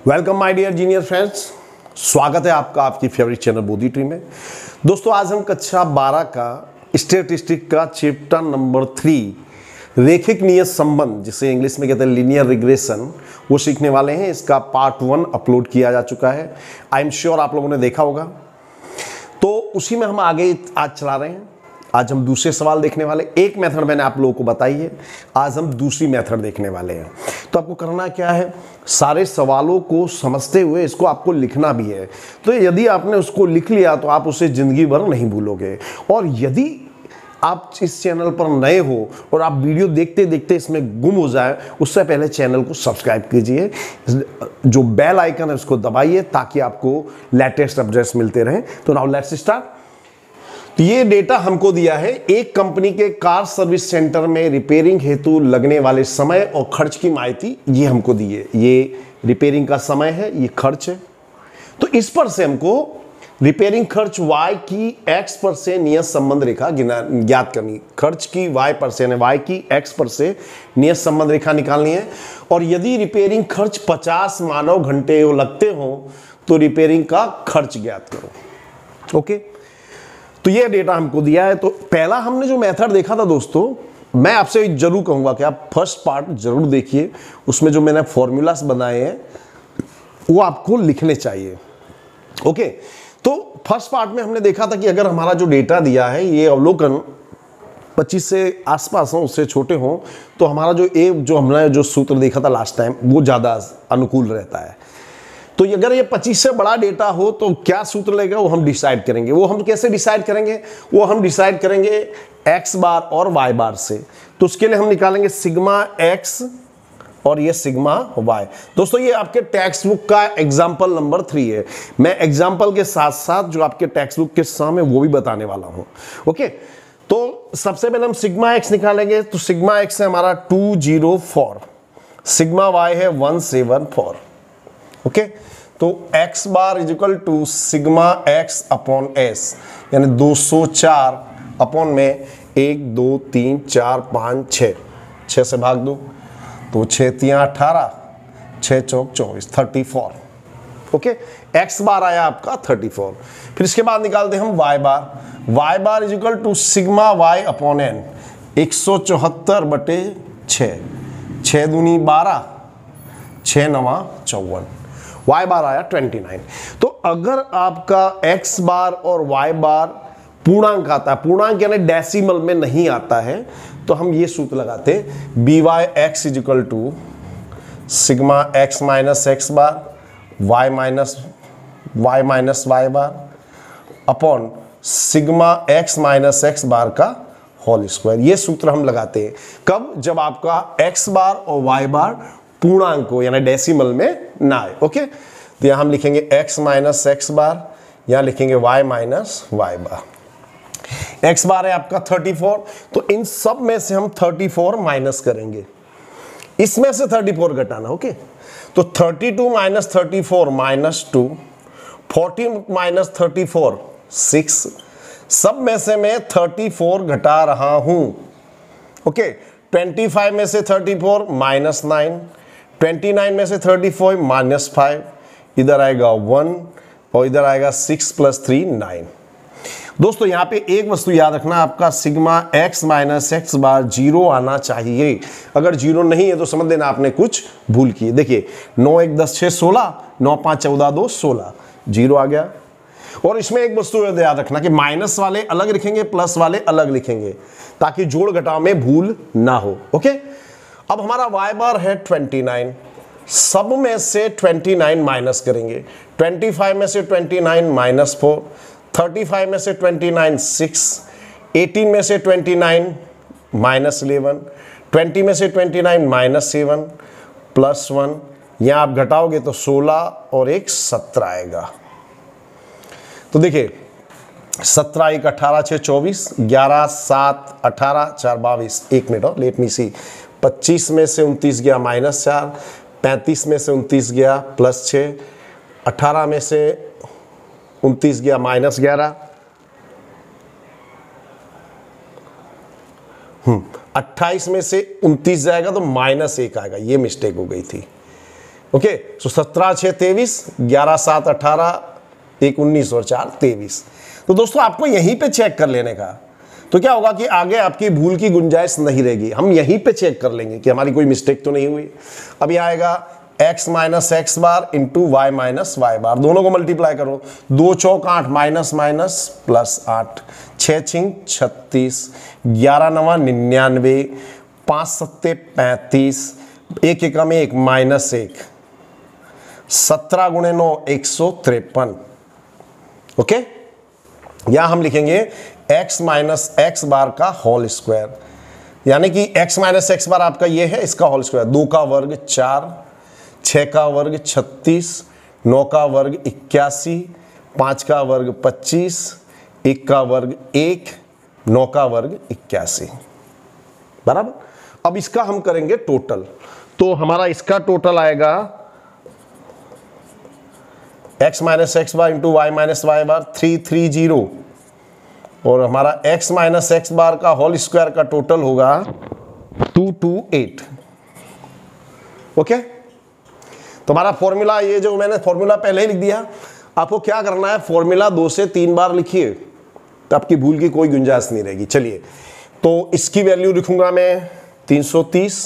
Welcome my dear junior friends, स्वागत है आपका आपकी फेवरेट चैनल बोधी ट्री में। दोस्तों आज हम कक्षा 12 का स्टैटिस्टिक का चैप्टर नंबर 3 रेखिक नियत संबंध, जिसे इंग्लिश में कहते हैं लीनियर रिग्रेशन, वो सीखने वाले हैं। इसका पार्ट 1 अपलोड किया जा चुका है। आई एम श्योर आप लोगों ने देखा होगा। तो उसी में हम आगे आज चला रहे हैं। आज हम दूसरे सवाल देखने वाले। एक मेथड मैंने आप लोगों को बताई है, आज हम दूसरी मेथड देखने वाले हैं। तो आपको करना क्या है, सारे सवालों को समझते हुए इसको आपको लिखना भी है। तो यदि आपने उसको लिख लिया तो आप उसे जिंदगी भर नहीं भूलोगे। और यदि आप इस चैनल पर नए हो और आप वीडियो देखते देखते इसमें गुम हो जाए, उससे पहले चैनल को सब्सक्राइब कीजिए, जो बेल आइकन है उसको दबाइए ताकि आपको लेटेस्ट अपडेट्स मिलते रहें। तो नाउ लेट्स स्टार्ट। तो ये डेटा हमको दिया है, एक कंपनी के कार सर्विस सेंटर में रिपेयरिंग हेतु लगने वाले समय और खर्च की माहिती ये हमको दी है। ये रिपेयरिंग का समय है, ये खर्च है। तो इस पर से हमको रिपेयरिंग खर्च y की x पर से नियत संबंध रेखा ज्ञात करनी। खर्च की y पर से यानी y की x पर से नियत संबंध रेखा निकालनी है। और यदि रिपेयरिंग खर्च 50 मानव घंटे लगते हो तो रिपेयरिंग का खर्च ज्ञात करो। ओके, तो ये डेटा हमको दिया है। तो पहला हमने जो मेथड देखा था दोस्तों, मैं आपसे जरूर कहूंगा कि आप फर्स्ट पार्ट जरूर देखिए। उसमें जो मैंने फॉर्मूलास बनाए हैं वो आपको लिखने चाहिए। ओके, तो फर्स्ट पार्ट में हमने देखा था कि अगर हमारा जो डेटा दिया है ये अवलोकन 25 से आसपास हो, उससे छोटे हो, तो हमारा जो हमने जो सूत्र देखा था लास्ट टाइम वो ज़्यादा अनुकूल रहता है। तो अगर ये 25 से बड़ा डेटा हो तो क्या सूत्र लेगा वो हम डिसाइड करेंगे। वो हम कैसे डिसाइड करेंगे, वो हम डिसाइड करेंगे x बार और y बार से। तो उसके लिए हम निकालेंगे सिग्मा x और ये सिग्मा y। दोस्तों ये आपके टेक्स्ट बुक का एग्जाम्पल नंबर 3 है। मैं एग्जाम्पल के साथ साथ जो आपके टेक्स्ट बुक के सामने वो भी बताने वाला हूं। ओके, तो सबसे पहले हम सिग्मा x निकालेंगे। तो सिग्मा x है हमारा 204, सिग्मा y है 174। ओके, तो x bar is equal to sigma x upon s, यानी 204 अपॉन में 1 2 3 4 5 6 से भाग दो तो 6 3 18, 6 चौक 24, 34। ओके, x बार आया आपका 34। फिर इसके बाद निकालते हैं हम y bar. y bar is equal to sigma y upon n, 174/6, 6 दूनी 12, 6 नवा 54, y बार आया 29। तो अगर आपका x बार और y बार पूर्णांक आता है, पूर्णांक यानी डेसिमल में नहीं आता है, तो हम ये सूत्र लगाते हैं b y x is equal to sigma x minus x bar y minus y bar upon sigma x minus x bar का होल स्क्वायर। ये सूत्र हम लगाते हैं कब, जब आपका x बार और y बार पूर्णांक हो यानी डेसिमल में ना आए। ओके, तो यहां हम लिखेंगे x माइनस एक्स बार, यहां लिखेंगे y minus y bar. x bar है आपका 34, तो इन सब में से हम 34 माइनस करेंगे, इसमें से 34 घटाना। ओके, तो 32 माइनस 34 माइनस 2, 40 माइनस 34 6, सब में से मैं 34 घटा रहा हूं। ओके, 25 में से 34 माइनस 9, 29 में से 34 माइनस 5, इधर आएगा 1 और इधर आएगा 6 प्लस 3 9। दोस्तों यहाँ पे एक वस्तु याद रखना, आपका sigma x minus x bar 0 आना चाहिए। अगर 0 नहीं है तो समझ लेना आपने कुछ भूल की। देखिए 9 1 10 6 16, 9 5 14 2 16, 0 आ गया। और इसमें एक वस्तु याद रखना कि माइनस वाले अलग लिखेंगे, प्लस वाले अलग लिखेंगे, ताकि जोड़ घटाव में भूल ना हो। ओके, अब हमारा y बार है 29, सब में से 29 माइनस करेंगे। 25 में से 29 माइनस 4, 35 में से 29 6, 18 में से 29 माइनस 11, 20 में से 29 माइनस 7 प्लस 1, यहाँ आप घटाओगे तो 16 और एक 17 आएगा। तो देखिए 17 1 18 6 24, 11 7 18 4 22, 1 मिनट और लेट मी सी, 25 में से 29 गया माइनस 4, 35 में से 29 गया प्लस 6, 18 में से 29 गया माइनस 11, 28 में से 29 जाएगा तो माइनस 1 आएगा, ये मिस्टेक हो गई थी। ओके, सो 17 6 23, 11 7 18, 1 19 और 4 23। तो दोस्तों आपको यहीं पे चेक कर लेने का, तो क्या होगा कि आगे आपकी भूल की गुंजाइश नहीं रहेगी। हम यहीं पे चेक कर लेंगे कि हमारी कोई मिस्टेक तो नहीं हुई। अब ये आएगा x minus x bar into y minus y bar, दोनों को मल्टीप्लाई करो। 2 चौक 8, माइनस माइनस प्लस 8, 6 छिंग 36, 11 नवा 99, 5 सत्ते 35, 1 एकम में 1 माइनस 1, 17 गुणे 9 153। ओके, या हम लिखेंगे x माइनस एक्स बार का होल स्क्वायर, यानी कि x माइनस एक्स बार आपका ये है, इसका होल स्क्वायर। 2 का वर्ग 4, 6 का वर्ग 36, 9 का वर्ग 81, 5 का वर्ग 25, 1 का वर्ग 1, 9 का वर्ग 81 बराबर। अब इसका हम करेंगे टोटल, तो हमारा इसका टोटल आएगा x minus x bar into y minus y bar 330, और हमारा x माइनस एक्स बार का होल स्क्वायर का टोटल होगा 228। ओके, तो हमारा फॉर्मूला, ये जो मैंने फॉर्मूला पहले ही लिख दिया, आपको क्या करना है, फॉर्मूला 2 से 3 बार लिखिए, तो आपकी भूल की कोई गुंजाइश नहीं रहेगी। चलिए, तो इसकी वैल्यू लिखूंगा मैं 330,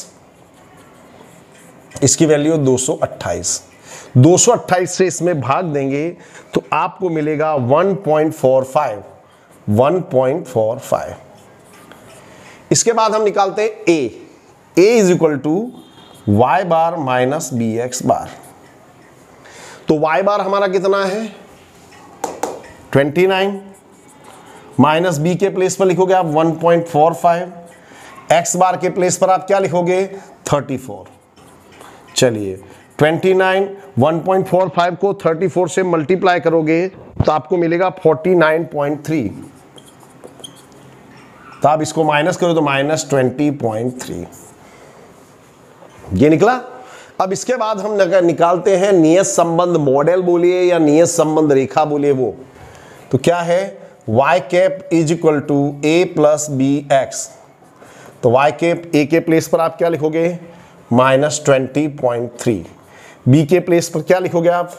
इसकी वैल्यू 228। 228 से इसमें भाग देंगे तो आपको मिलेगा 1.45। 1.45। इसके बाद हम निकालते हैं a is equal to y bar minus b x bar. तो y बार हमारा कितना है 29, माइनस b के प्लेस पर लिखोगे आप 1.45, x बार के प्लेस पर आप क्या लिखोगे 34। चलिए 29, 1.45 को 34 से मल्टीप्लाई करोगे तो आपको मिलेगा 49.3, तो आप इसको माइनस करो तो माइनस 20.3, ये निकला। अब इसके बाद हम निकालते हैं नियत संबंध मॉडल बोलिए या नियत संबंध रेखा बोलिए, वो तो क्या है y cap is equal to a plus b x. तो y कैप a के प्लेस पर आप क्या लिखोगे माइनस 20.3, b के प्लेस पर क्या लिखोगे आप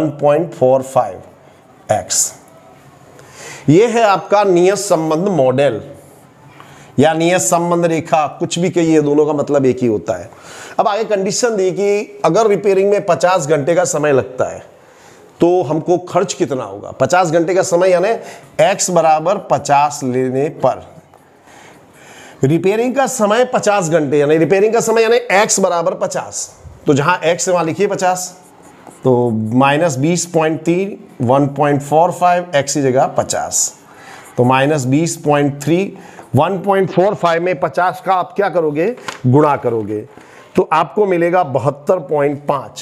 1.45x। ये है आपका नियत संबंध मॉडल या नियत संबंध रेखा, कुछ भी कहिए, दोनों का मतलब एक ही होता है। अब आगे कंडीशन दी कि अगर रिपेयरिंग में 50 घंटे का समय लगता है तो हमको खर्च कितना होगा। 50 घंटे का समय यानी x बराबर 50 लेने पर, रिपेयरिंग का समय 50 घंटे यानी रिपेयरिंग का समय यानी x बराबर 50, तो जहां x है वहां लिखिए 50, तो माइनस 20.3 1.45 x की जगह 50, तो माइनस 20.3 1.45 में 50 का आप क्या करोगे गुणा करोगे तो आपको मिलेगा 72.5।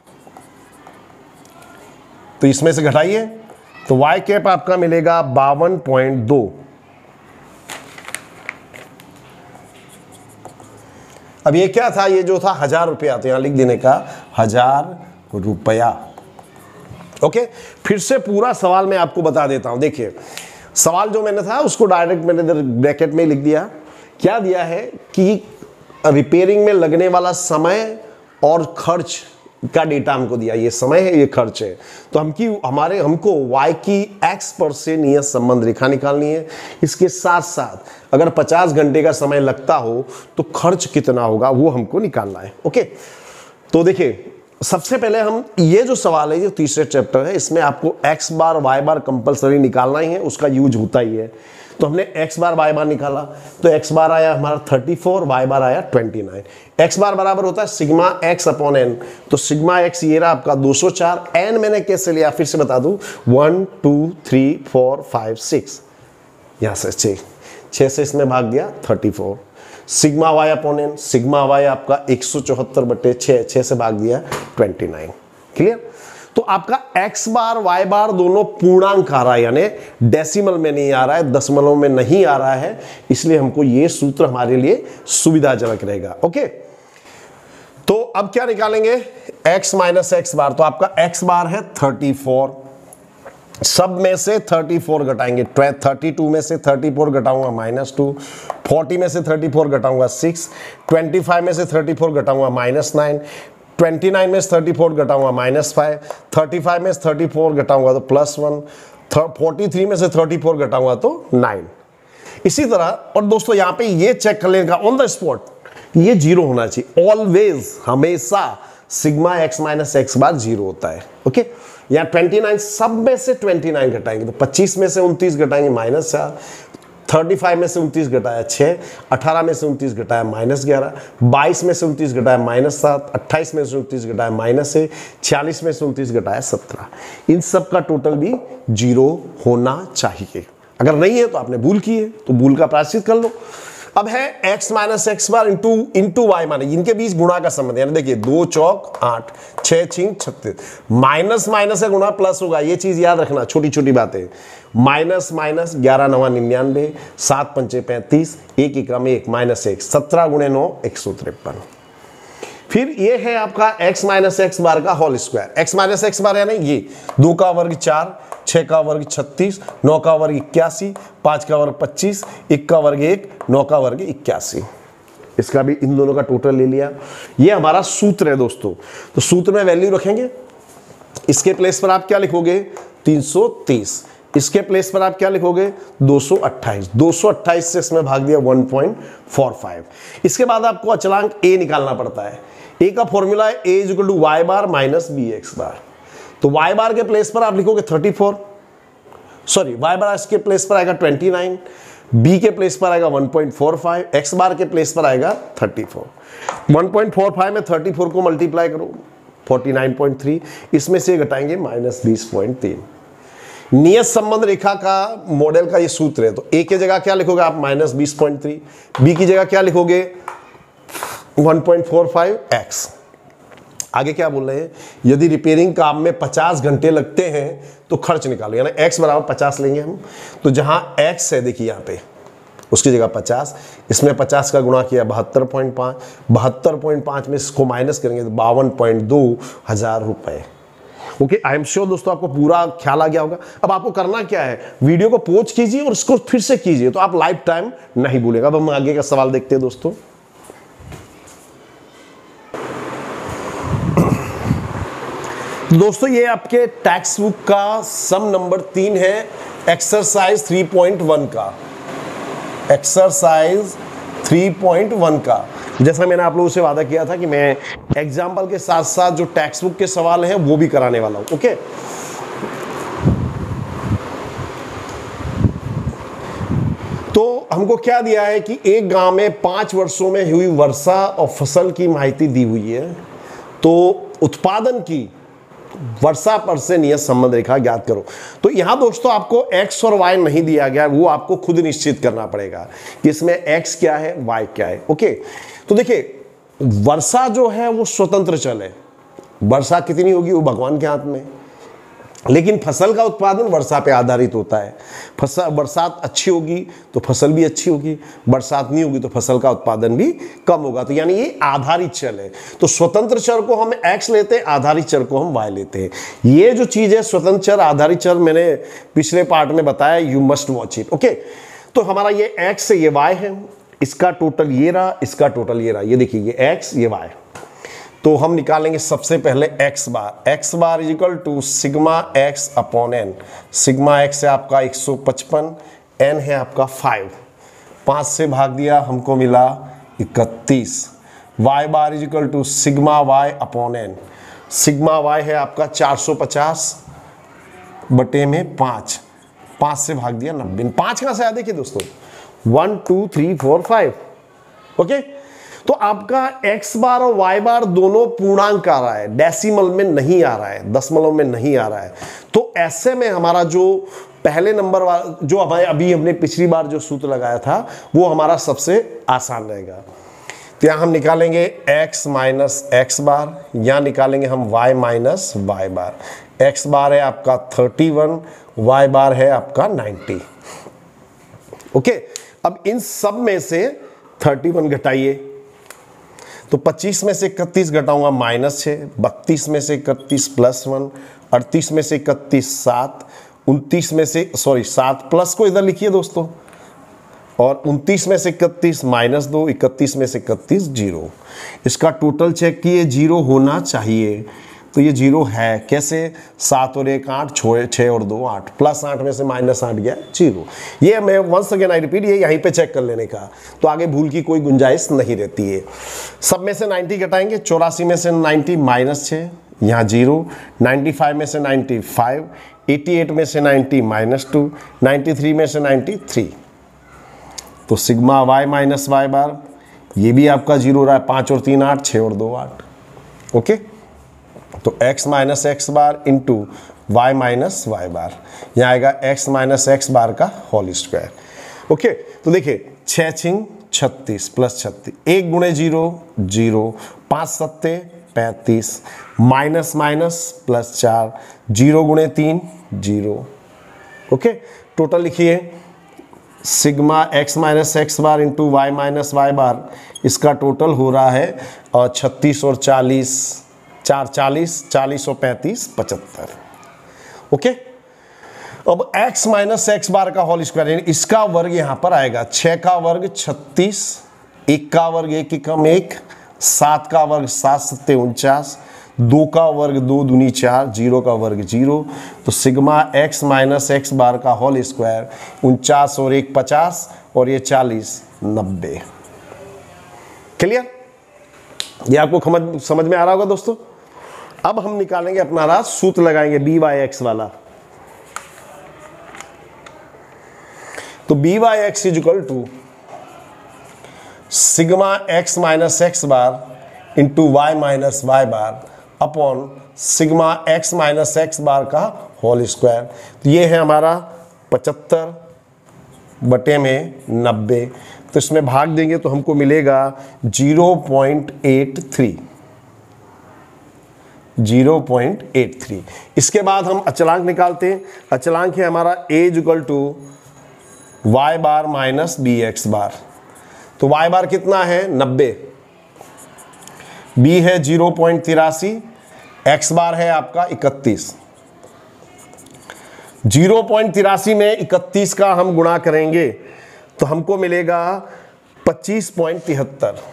तो इसमें से घटाइए तो y कैप आपका मिलेगा 52.2। अब ये क्या था, ये जो था 1000 रुपया, तो यहां लिख देने का 1000 रुपया। ओके, फिर से पूरा सवाल मैं आपको बता देता हूं। देखिए सवाल जो मैंने था उसको डायरेक्ट मैंने इधर ब्रैकेट में लिख दिया। क्या दिया है कि रिपेयरिंग में लगने वाला समय और खर्च का डेटा हमको दिया, ये समय है ये खर्च है, तो हमको y की x पर से नियत संबंध रेखा निकालनी है। इसके साथ साथ अगर 50 घंटे का समय लगता हो तो खर्च कितना होगा वो हमको निकालना है। ओके, तो देखिए सबसे पहले हम ये जो सवाल है, ये तीसरे चैप्टर है, इसमें आपको x bar y bar compulsory निकालना ही है, उसका यूज होता ही है। तो हमने x बार y बार निकाला, तो x बार आया हमारा 34, y बार आया 29। x बार बराबर होता है सिग्मा x अपॉन n, तो सिग्मा x ये रहा आपका 204। n मैंने कैसे लिया फिर से बता दूं, 1 2 3 4 5 6, यहां से 6 से इसमें भाग दिया 34। Sigma y upon n, sigma y आपका 174/6, 6 से भाग दिया 29। क्लियर। तो आपका x बार y बार दोनों पूर्णांक आ रहा है, यानी डेसिमल में नहीं आ रहा है, दशमलव में नहीं आ रहा है, इसलिए हमको ये सूत्र हमारे लिए सुविधाजनक रहेगा। ओके, तो अब क्या निकालेंगे x माइनस एक्स बार, तो आपका x बार है 34, सब में से 34 घटाएंगे, 32 में से 34 घटाऊंगा -2, 40 में से 34 घटाऊंगा 6, 25 में से 34 घटाऊंगा -9, 29 में से 34 घटाऊंगा -5, 35 में से 34 घटाऊंगा तो +1, 43 में से 34 घटाऊंगा तो 9। इसी तरह, और दोस्तों यहां पे ये चेक कर लेगा ऑन द स्पॉट, ये 0 होना चाहिए ऑलवेज, हमेशा sigma x minus x bar 0 होता है। ओके, यहाँ 29 सब में से 29 घटाएंगे तो 25 में से 29 घटाएंगे -4, 35 में से 29 घटाया 6, 18 में से 29 घटाया -11, 22 में से 29 घटाया -7, 28 में से 29 घटाया -1, 46 में से 29 घटाया 17। इन सब का टोटल भी 0 होना चाहिए। अगर नहीं है तो आपने भूल की है, तो भूल का प्रायश्चित कर लो। अब है x minus x bar into y, माने इनके बीच गुणा का संबंध, यानी देखिए 2 चौक 8, 6 छिंग 36, माइनस माइनस का गुणा प्लस होगा, ये चीज याद रखना, छोटी छोटी बातें। माइनस माइनस 11 9 99, 7 पंचे 35, 1 1 में 1 -1, 17 गुणे 9 153। फिर ये है आपका x माइनस एक्स बार का whole square. x minus x bar यानी ये 2 का वर्ग 4, 6 का वर्ग 36, 9 का वर्ग 81, 5 का वर्ग 25, 1 का वर्ग 1, 9 का वर्ग 81। इसका भी इन दोनों का टोटल ले लिया। ये हमारा सूत्र है दोस्तों। तो सूत्र में वैल्यू रखेंगे, इसके प्लेस पर आप क्या लिखोगे 330, इसके प्लेस पर आप क्या लिखोगे 228, 228 से इसमें भाग दिया 1.45। इसके बाद आपको अचलांक a निकालना पड़ता है। a का फॉर्मूला है a equal to y bar minus b x bar. तो y बार के प्लेस पर आप लिखोगे 34, सॉरी y बार के प्लेस पर आएगा 29, b के प्लेस पर आएगा 1.45, x बार के प्लेस पर आएगा 34। 1.45 में 34 को मल्टीप्लाई करो 49.3, इसमें से घटाएंगे -20.3। नियत संबंध रेखा का मॉडल का ये सूत्र है। तो a की जगह क्या लिखोगे आप -20.3, b की जगह क्या लिखोगे 1.45x। आगे क्या बोल रहे हैं, यदि रिपेयरिंग काम में 50 घंटे लगते हैं तो खर्च निकालो, यानी x बराबर 50 लेंगे हम। तो जहां x है देखिए यहाँ पे, उसकी जगह 50, इसमें 50 का गुणा किया 72.5, 72.5 में इसको माइनस करेंगे तो 52.2 हजार रुपए। ओके, आई एम श्योर दोस्तों आपको पूरा ख्याल आ गया होगा। अब आपको करना क्या है, वीडियो को पॉज कीजिए और इसको फिर से कीजिए, तो आप लाइफ टाइम नहीं भूलेगा। अब हम आगे का सवाल देखते हैं दोस्तों। दोस्तों ये आपके टेक्स्ट बुक का सम नंबर 3 है, एक्सरसाइज 3.1 का, एक्सरसाइज 3.1 का। जैसा मैंने आप लोगों से वादा किया था कि मैं एग्जाम्पल के साथ साथ जो टेक्स्ट बुक के सवाल हैं वो भी कराने वाला हूं। ओके, तो हमको क्या दिया है कि एक गांव में 5 वर्षों में हुई वर्षा और फसल की माहिती दी हुई है। तो उत्पादन की वर्षा पर से नियत संबंध रेखा ज्ञात करो। तो यहां दोस्तों आपको x और y नहीं दिया गया, वो आपको खुद निश्चित करना पड़ेगा कि इसमें x क्या है y क्या है। ओके, तो देखिए वर्षा जो है वो स्वतंत्र चल है, वर्षा कितनी होगी वो भगवान के हाथ में, लेकिन फसल का उत्पादन वर्षा पे आधारित होता है। फसल बरसात अच्छी होगी तो फसल भी अच्छी होगी, बरसात नहीं होगी तो फसल का उत्पादन भी कम होगा। तो यानी ये आधारित चर है। तो स्वतंत्र चर को हम x लेते हैं, आधारित चर को हम y लेते हैं। ये जो चीज है स्वतंत्र चर आधारित चर, मैंने पिछले पार्ट में बताया, you must watch it. Okay, तो हमारा ये x है, ये y है, इसका टोटल ये रहा, इसका टोटल ये रहा। ये देखिए ये x ये y। तो हम निकालेंगे सबसे पहले x bar is equal to sigma x upon n। Sigma x है आपका 155, n है आपका 5, 5 से भाग दिया हमको मिला 31। y bar is equal to sigma y upon n। Sigma y है आपका 450 बटे में 5, 5 से भाग दिया 90। 5 कहां से आया देखिए दोस्तों, 1 2 3 4 5। ओके, तो आपका x बार और y बार दोनों पूर्णांक आ रहा है, डेसिमल में नहीं आ रहा है, दशमलव में नहीं आ रहा है। तो ऐसे में हमारा जो पहले नंबर वाला जो हमारे अभी हमने पिछली बार जो सूत्र लगाया था वो हमारा सबसे आसान रहेगा। तो यहां हम निकालेंगे x माइनस एक्स बार, यहां निकालेंगे हम y minus y bar. x bar है आपका 31, y बार है आपका 90। ओके, अब इन सब में से 31 घटाइए, तो 25 में से 31 घटाऊंगा -6, 32 में से 31 +1, 38 में से 31 7, 29 में से 7 प्लस को इधर लिखिए दोस्तों, और 29 में से 31 माइनस 2, 31 में से 31 0। इसका टोटल चेक किए, 0 होना चाहिए, तो ये 0 है। कैसे? 7 और 1 8, 6 और 2 8, प्लस 8 में से माइनस 8 गया 0। ये मैं वंस अगेन आई रिपीट, ये यहीं पे चेक कर लेने का, तो आगे भूल की कोई गुंजाइश नहीं रहती है। सब में से 90 घटाएंगे, 84 में से 90 माइनस 6, यहाँ 0, 95 में से 95, 88 में से 90 माइनस 2, 93 में से 93, तो sigma y minus y bar, ये भी आपका 0 रहा है। 5 और 3 8, 6 और 2 8। ओके, तो x minus x bar into y minus y bar, यहाँ आएगा x माइनस एक्स बार का होल स्क्वायर। ओके, तो देखिए 6 छिंग 36 प्लस 36, 1 गुणे 0 0, 5 सत्ते 35, माइनस माइनस प्लस 4, 0 गुणे 3 0। ओके, टोटल लिखिए sigma x minus x bar into y minus y bar, इसका टोटल हो रहा है 36 और 40, 4 40, 40 और 35 75। ओके, अब x माइनस एक्स बार का होल स्क्वायर, यानी इसका वर्ग यहां पर आएगा। 6 का वर्ग 36, 1 का वर्ग 1 एकम 1, 7 का वर्ग 7 सत्ते 49, 2 का वर्ग 2 दूनी 4, 0 का वर्ग 0, तो sigma x minus x bar का होल स्क्वायर 49 और 1 50 और ये 40 90। क्लियर? ये आपको समझ में आ रहा होगा दोस्तों। अब हम निकालेंगे अपना राज, सूत्र लगाएंगे बी वाई एक्स वाला। तो b y x is equal to sigma x minus x bar into y minus y bar upon sigma x minus x bar का होल स्क्वायर। तो ये है हमारा 75 बटे में 90, तो इसमें भाग देंगे तो हमको मिलेगा 0.83। 0.83। इसके बाद हम अचलांक निकालते हैं। अचलांक है हमारा a equal to y bar minus b x bar. तो y बार कितना है 90, b है 0.83, x बार है आपका 31। 0.83 में 31 का हम गुणा करेंगे तो हमको मिलेगा 25.73।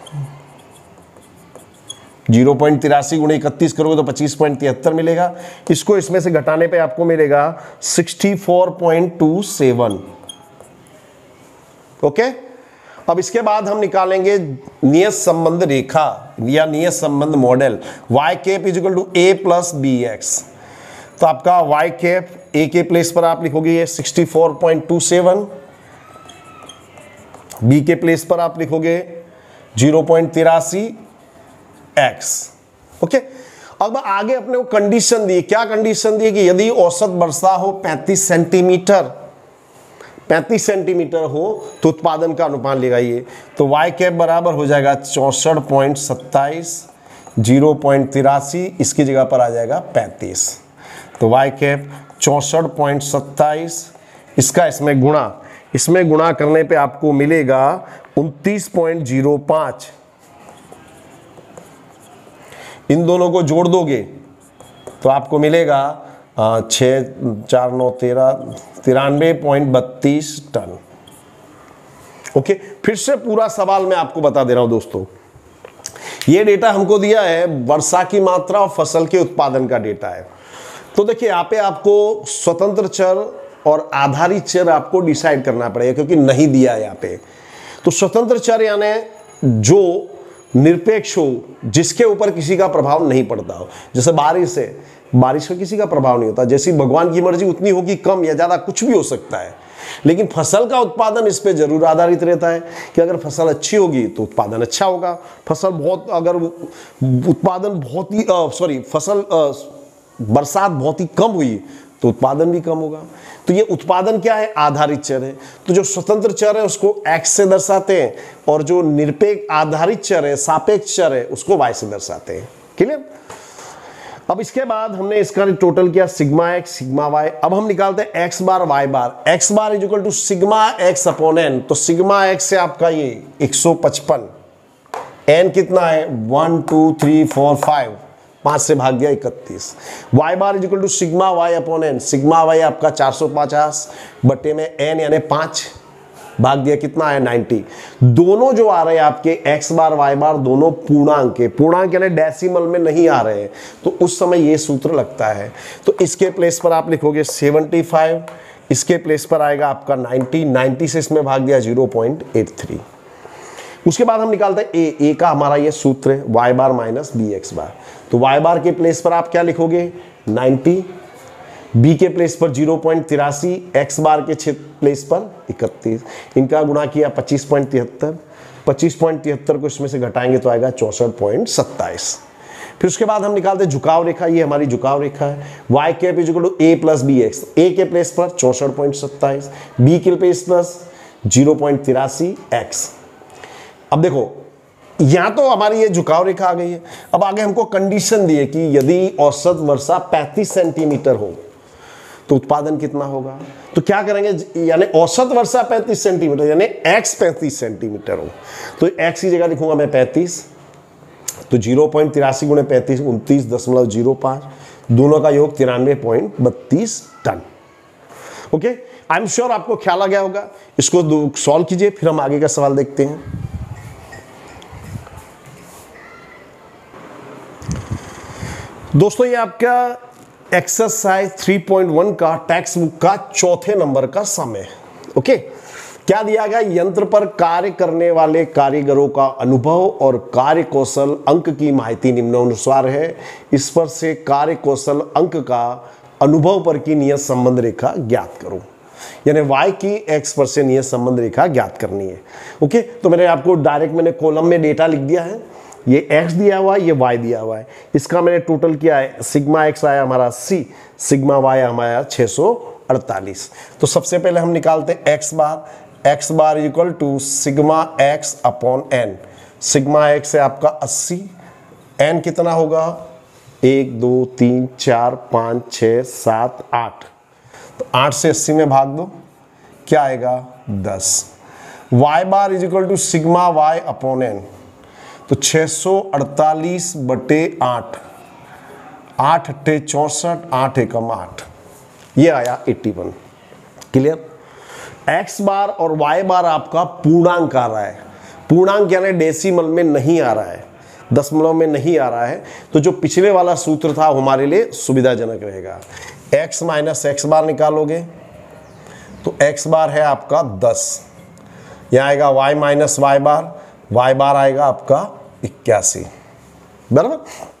0.83 गुणे 31 करोगे तो 25.73 मिलेगा। इसको इसमें से घटाने पे आपको मिलेगा 64.27। ओके, अब इसके बाद हम निकालेंगे नियत संबंध रेखा या नियत संबंध model y cap is equal to a plus b x. तो आपका y कैप a के प्लेस पर आप लिखोगे ये 64.27, b के प्लेस पर आप लिखोगे 0.83 x। ओके, अब आगे अपने को कंडीशन दी। क्या कंडीशन दी कि यदि औसत वर्षा हो 35 सेंटीमीटर हो तो उत्पादन का अनुपात लगाइए। तो y कैप बराबर हो जाएगा 64.27, 0.83 इसकी जगह पर आ जाएगा 35। तो y कैप 64.27, इसका इसमें गुणा करने पे आपको मिलेगा 29.05। इन दोनों को जोड़ दोगे तो आपको मिलेगा 6 4 9 13 93.32 टन। ओके, फिर से पूरा सवाल मैं आपको बता दे रहा हूं दोस्तों। ये डेटा हमको दिया है वर्षा की मात्रा और फसल के उत्पादन का डेटा है। तो देखिए यहाँ पे आपको स्वतंत्र चर और आधारित चर आपको डिसाइड करना पड़ेगा, क्योंकि नहीं दिया है यहाँ पे। तो स्वतंत्र चर यानी जो निरपेक्ष हो, जिसके ऊपर किसी का प्रभाव नहीं पड़ता हो। जैसे बारिश का किसी का प्रभाव नहीं होता, जैसी भगवान की मर्जी, उतनी होगी कम या ज्यादा कुछ भी हो सकता है। लेकिन फसल का उत्पादन इस पे जरूर आधारित रहता है कि अगर फसल अच्छी होगी तो उत्पादन अच्छा होगा। बरसात बहुत ही कम हुई तो उत्पादन भी कम होगा। तो ये उत्पादन क्या है? आधारित चर है। तो जो स्वतंत्र चर है उसको x से दर्शाते हैं, और जो निरपेक्ष आधारित चर है, सापेक्ष चर है, उसको y से दर्शाते हैं। क्लियर? अब इसके बाद हमने इसका टोटल किया सिग्मा x सिग्मा y। अब हम निकालते हैं x bar y bar. x bar is equal to sigma x upon n। तो सिग्मा x से आपका ये 155, n कितना है 1 2 3 4 5, 5 से भाग दिया 31। y bar is equal to sigma y upon n। Sigma y आपका 450 बटे में n यानी 5, भाग दिया, कितना आया 90। दोनों जो आ रहे हैं आपके x बार y बार दोनों पूर्णांक के, पूर्णांक यानी डेसिमल में नहीं आ रहे हैं, तो उस समय ये सूत्र लगता है। तो इसके प्लेस पर आप लिखोगे 75, इसके प्लेस पर आएगा आपका 90, 90 से इसमें भाग दिया 0.83। उसके बाद हम निकालते हैं ए का हमारा ये सूत्र है y bar minus b x bar. तो y बार के प्लेस पर आप क्या लिखोगे 90, b के प्लेस पर 0.83, x बार के प्लेस पर 31, इनका गुणा किया 25.73, 25.73 को इसमें से घटाएंगे तो आएगा 64.27। फिर उसके बाद हम निकालते हैं झुकाव रेखा, ये हमारी झुकाव रेखा है। y cap equal to a plus b x, a के प्लेस पर 64.27, b के प्लेस प्लस 0.83 x। अब देखो यहां तो हमारी ये झुकाव रेखा आ गई है। अब आगे हमको कंडीशन दी है कि यदि औसत वर्षा 35 सेंटीमीटर हो तो उत्पादन कितना होगा। तो क्या करेंगे, यानी औसत वर्षा 35 सेंटीमीटर यानी x 35 सेंटीमीटर हो, तो x की जगह लिखूंगा मैं 35, तो 0.83 गुणे 35 29.05, दोनों का योग 93.32 ton. Okay, I am sure आपको ख्याल आ गया होगा। इसको सॉल्व कीजिए, फिर हम आगे का सवाल देखते हैं। दोस्तों ये आपका एक्सरसाइज 3.1 का टेक्स्ट बुक का चौथे नंबर का सम है। ओके, क्या दिया गया, यंत्र पर कार्य करने वाले कारीगरों का अनुभव और कार्य कौशल अंक की माहिती निम्नानुसार है। इस पर से कार्य कौशल अंक का अनुभव पर की नियत संबंध रेखा ज्ञात करो, यानी y की x पर से नियत संबंध रेखा ज्ञात करनी है। ओके, तो मैंने आपको डायरेक्ट मैंने कॉलम में डेटा लिख दिया है, ये x दिया हुआ है, ये y दिया हुआ है, इसका मैंने टोटल किया है। सिग्मा x आया हमारा 80, सिग्मा y हमारा 648। तो सबसे पहले हम निकालते हैं x bar equal to sigma x upon n। Sigma x है आपका 80, n कितना होगा 1 2 3 4 5 6 7 8, तो 8 से 80 में भाग दो, क्या आएगा 10। y bar equal to sigma y upon n, तो 648 बटे 8, 8 अट्ठे 64, 8 एकम 8, ये आया 81। क्लियर। x बार और y बार आपका पूर्णांक आ रहा है, पूर्णांक यानी डेसिमल में नहीं आ रहा है, दशमलव में नहीं आ रहा है, तो जो पिछले वाला सूत्र था वो हमारे लिए सुविधाजनक रहेगा। x माइनस एक्स बार निकालोगे तो x बार है आपका 10, यहाँ आएगा y माइनस y बार आएगा आपका 81, बराबर।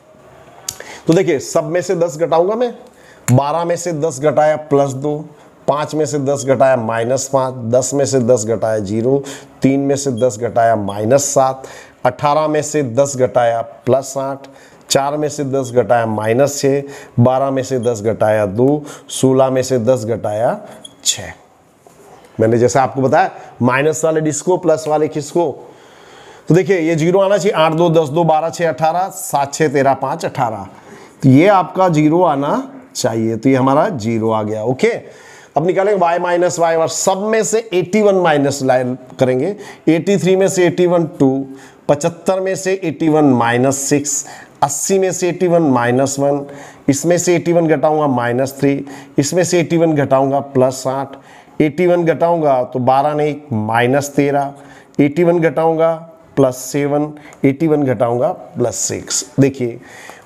तो देखिए सब में से 10 घटाऊंगा मैं, 12 में से 10 घटाया +2, 5 में से 10 घटाया -5, 10 में से 10 घटाया 0, 3 में से 10 घटाया -7, 18 में से 10 घटाया +8, 4 में से 10 घटाया -6, 12 में से 10 घटाया 2, 16 में से 10 घटाया 6। मैंने जैसे आपको बताया माइनस वाले डिस्को प्लस वाले किसको, तो देखिए ये 0 आना चाहिए, 8 2 10 2 12 6 18, 7 6 13 5 18, तो ये आपका 0 आना चाहिए, तो ये हमारा 0 आ गया। ओके, अब निकालेंगे y माइनस y बार, सब में से 81 माइनस लाइन करेंगे, 83 में से 81 2, 75 में से 81 -6, 80 में से 81 -1, इसमें से 81 घटाऊंगा -3, इसमें से 81 घटाऊंगा +8, 81 घटाऊंगा तो 12 नहीं -13, 81 घटाऊंगा +7, 81 घटाऊंगा +6। देखिए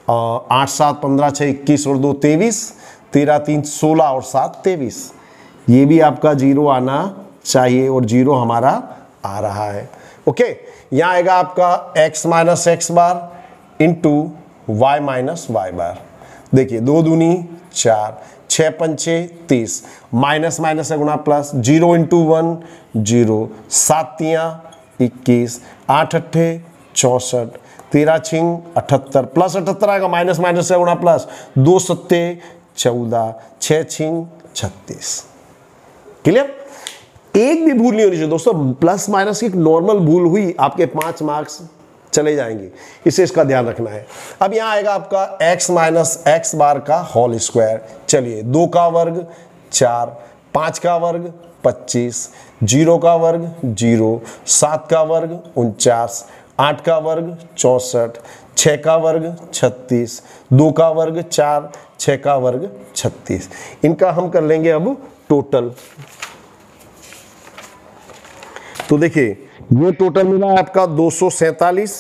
8 7 15 6 21 और 2 23, 13 3 16 और 7 23, ये भी आपका 0 आना चाहिए और 0 हमारा आ रहा है। ओके, यहाँ आएगा आपका x minus x bar into y minus y bar. देखिए 2 दूनी 4, 6 पंचे 30, माइनस माइनस का गुणा प्लस, 0 इंटू 1 0, 7 तियाँ 21, 8 अट्ठे 64, 13 छिंग 78, प्लस 78 आएगा, माइनस माइनस का गुणा प्लस, 2 सत्ते 14, 6 छिंग 36। क्लियर। एक भी भूल नहीं होनी चाहिए दोस्तों, प्लस माइनस की एक नॉर्मल भूल हुई आपके 5 मार्क्स चले जाएंगे, इसे इसका ध्यान रखना है। अब यहाँ आएगा आपका x माइनस एक्स बार का होल स्क्वायर। चलिए 2 का वर्ग 4, 5 का वर्ग 25, 0 का वर्ग 0, 7 का वर्ग 49, 8 का वर्ग 64, 6 का वर्ग 36, 2 का वर्ग 4, 6 का वर्ग 36। इनका हम कर लेंगे अब टोटल। तो देखिए ये टोटल मिला है आपका 247,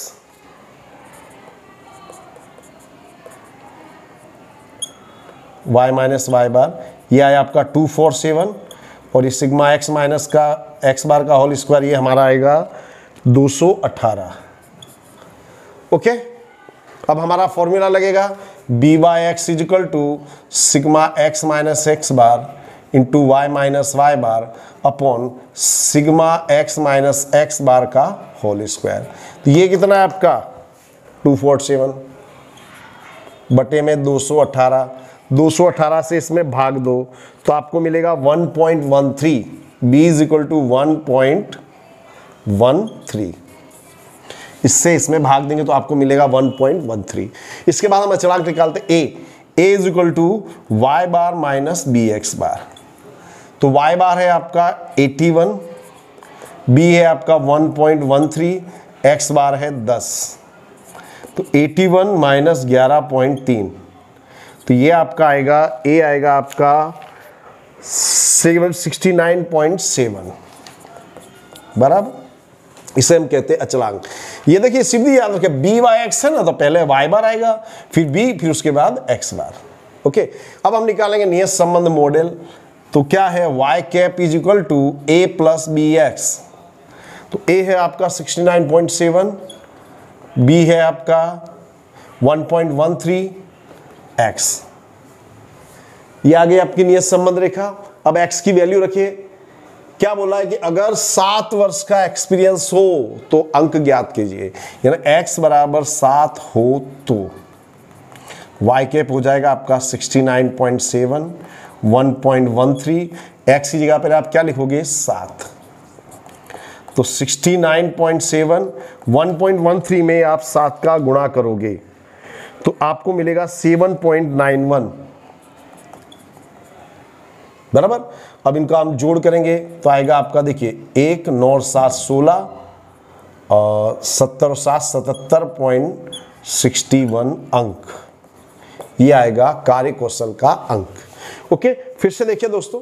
y माइनस वाई बार, ये आया आपका 247, और ये सिग्मा x माइनस का x बार का होल स्क्वायर ये हमारा आएगा 218। ओके, अब हमारा फॉर्मूला लगेगा b by x is equal to sigma x minus x bar into y minus y bar upon sigma x minus x bar का होल स्क्वायर। तो ये कितना है आपका 247 बटे में 218, 218 से इसमें भाग दो तो आपको मिलेगा 1.13, b इज इक्वल टू 1.13। इससे इसमें भाग देंगे तो आपको मिलेगा 1.13। इसके बाद हम अचलांक निकालते a is equal to y bar minus b x bar. तो y बार है आपका 81, b है आपका 1.13, x बार है 10। तो 81 माइनस 11.3, तो ये आपका आएगा a आएगा आपका 69.7 बराबर। इसे हम कहते हैं अचलांक। ये देखिए सीधी याद रखें b बाई एक्स है ना, तो पहले y बार आएगा, फिर b, फिर उसके बाद x बार। ओके, अब हम निकालेंगे नियत संबंध मॉडल। तो क्या है y cap is equal to a plus b x. तो a है आपका 69.7, b है आपका 1.13, x। ये आगे आपकी नियत संबंध रेखा। अब x की वैल्यू रखिए। क्या बोला है कि अगर 7 वर्ष का एक्सपीरियंस हो तो अंक ज्ञात कीजिए, यानी x बराबर 7 हो तो y कैप हो जाएगा आपका 69.7, 1.13, x की जगह पर आप क्या लिखोगे 7। तो 69.7 1.13 में आप 7 का गुणा करोगे तो आपको मिलेगा 7.91 बराबर। अब इनका हम जोड़ करेंगे तो आएगा आपका देखिए 1 9 7 16 और 70 और 7 77.61 अंक। ये आएगा कार्य कौशल का अंक। ओके, फिर से देखिए दोस्तों,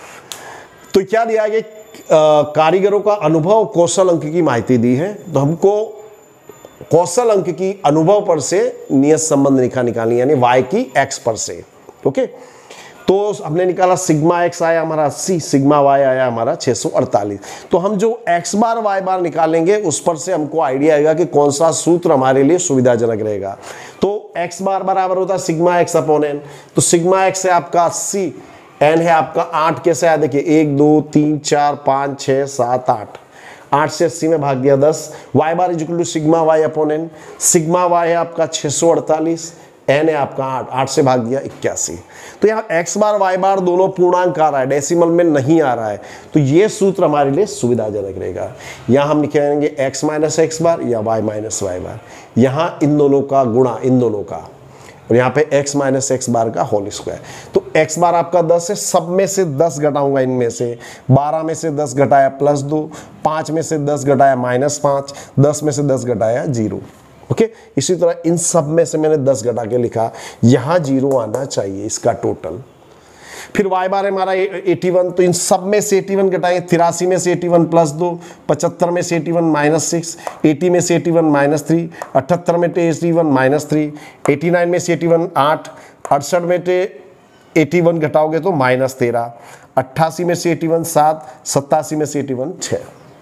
तो क्या दिया है, कारीगरों का अनुभव कौशल अंक की माहिती दी है। तो हमको कौशल अंक की अनुभव पर से नियत संबंध रेखा निकालनी, यानी y की x पर से। ओके, तो हमने निकाला सिग्मा x आया हमारा 80, सिग्मा y आया हमारा 648। तो हम जो x बार y बार निकालेंगे उस पर से हमको आइडिया आएगा कि कौन सा सूत्र हमारे लिए सुविधाजनक रहेगा। तो x बार बराबर होता है सिग्मा x अपॉन n। तो सिग्मा x है आपका 80, n है आपका 8। कैसे आया देखिए 1 2 3 4 5 6 7 8, 8 से 80 में भाग दिया 10। y bar is equal to sigma y upon n। Sigma y है आपका 648, n है आपका 8, 8 से भाग दिया 81। तो यहाँ x बार y बार दोनों पूर्णांक आ रहा है, डेसिमल में नहीं आ रहा है, तो ये सूत्र हमारे लिए सुविधाजनक रहेगा। यहाँ हम लिखेंगे x माइनस एक्स बार या y माइनस वाई बार, यहाँ इन दोनों का गुणा, इन दोनों का, और यहाँ पे x माइनस एक्स बार का होल स्क्वायर। तो x बार आपका 10 है, सब में से 10 घटाऊंगा, इनमें से 12 में से 10 घटाया +2, 5 में से 10 घटाया -5, 10 में से 10 घटाया 0। ओके, इसी तरह इन सब में से मैंने 10 घटा के लिखा, यहाँ 0 आना चाहिए इसका टोटल। फिर y बार है हमारा 81, तो इन सब में से 81 घटाएंगे, 83 में से 81 +2, 75 में से 81 -6, 80 में से 81 -3, 78 में से 81 -3, 89 में से 81 8, 68 में से 81 घटाओगे तो -13, 88 में से 81 7, 87 में से 81 6।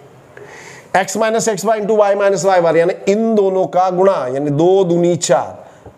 x minus x bar into y minus y bar, यानी इन दोनों का गुणा, यानी 2 दूनी 4,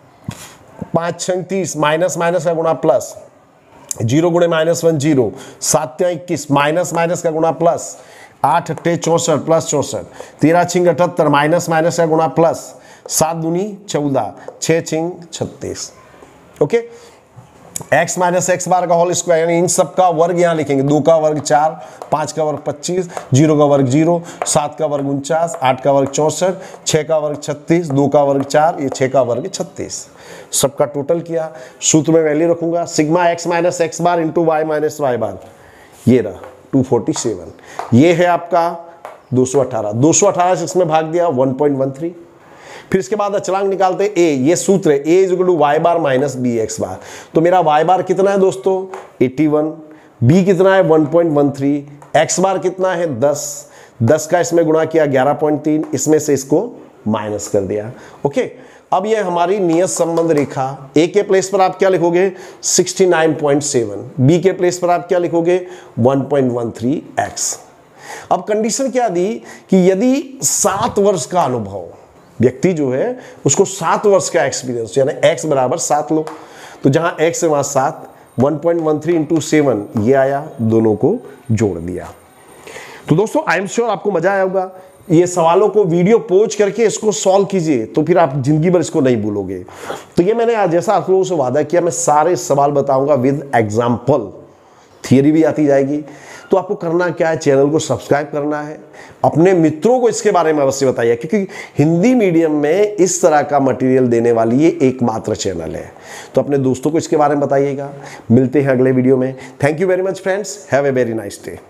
5 6 30, माइनस माइनस का गुणा प्लस, 0 गुणे -1 0, 7 21, माइनस माइनस का गुणा प्लस, 8 8 64 प्लस 64, 13 6 78, माइनस माइनस का गुणा प्लस, 7 दूनी 14, 6 6 36। Okay, x minus x bar का होल स्क्वायर, यानी इन सब का वर्ग यहाँ लिखेंगे, 2 का वर्ग 4, 5 का वर्ग 25, 0 का वर्ग 0, 7 का वर्ग 49, 8 का वर्ग 64, 6 का वर्ग 36, 2 का वर्ग 4, ये 6 का वर्ग 36। सबका टोटल किया, सूत्र में वैल्यू रखूंगा सिग्मा x minus x bar into y minus y bar, ये रहा 247। ये है आपका 218, 218 से इसमें भाग दिया 1.13। फिर इसके बाद अचलांक निकालते हैं a, ये सूत्र है a is equal to y bar minus b x bar. तो मेरा y बार कितना है दोस्तों 81, b कितना है 1.13, x बार कितना है 10, 10 का इसमें गुणा किया 11.3, इसमें से इसको माइनस कर दिया। ओके, अब ये हमारी नियत संबंध रेखा, ए के प्लेस पर आप क्या लिखोगे 69.7, बी के प्लेस पर आप क्या लिखोगे 1.13x। अब कंडीशन क्या दी कि यदि 7 वर्ष का अनुभव, व्यक्ति जो है उसको 7 वर्ष का एक्सपीरियंस, यानी x बराबर 7 लो, तो जहां x है वहां 7, 1.13 इंटू 7 ये आया, दोनों को जोड़ दिया। तो दोस्तों आई एम श्योर आपको मजा आया होगा। ये सवालों को वीडियो पोज करके इसको सॉल्व कीजिए, तो फिर आप जिंदगी भर इसको नहीं भूलोगे। तो ये मैंने आज जैसा आप लोगों से वादा किया, मैं सारे सवाल बताऊंगा विद एग्जाम्पल, थियरी भी आती जाएगी। तो आपको करना क्या है, चैनल को सब्सक्राइब करना है, अपने मित्रों को इसके बारे में अवश्य बताइए, क्योंकि हिंदी मीडियम में इस तरह का मटेरियल देने वाली ये एकमात्र चैनल है। तो अपने दोस्तों को इसके बारे में बताइएगा। मिलते हैं अगले वीडियो में। Thank you very much friends, have a very nice day.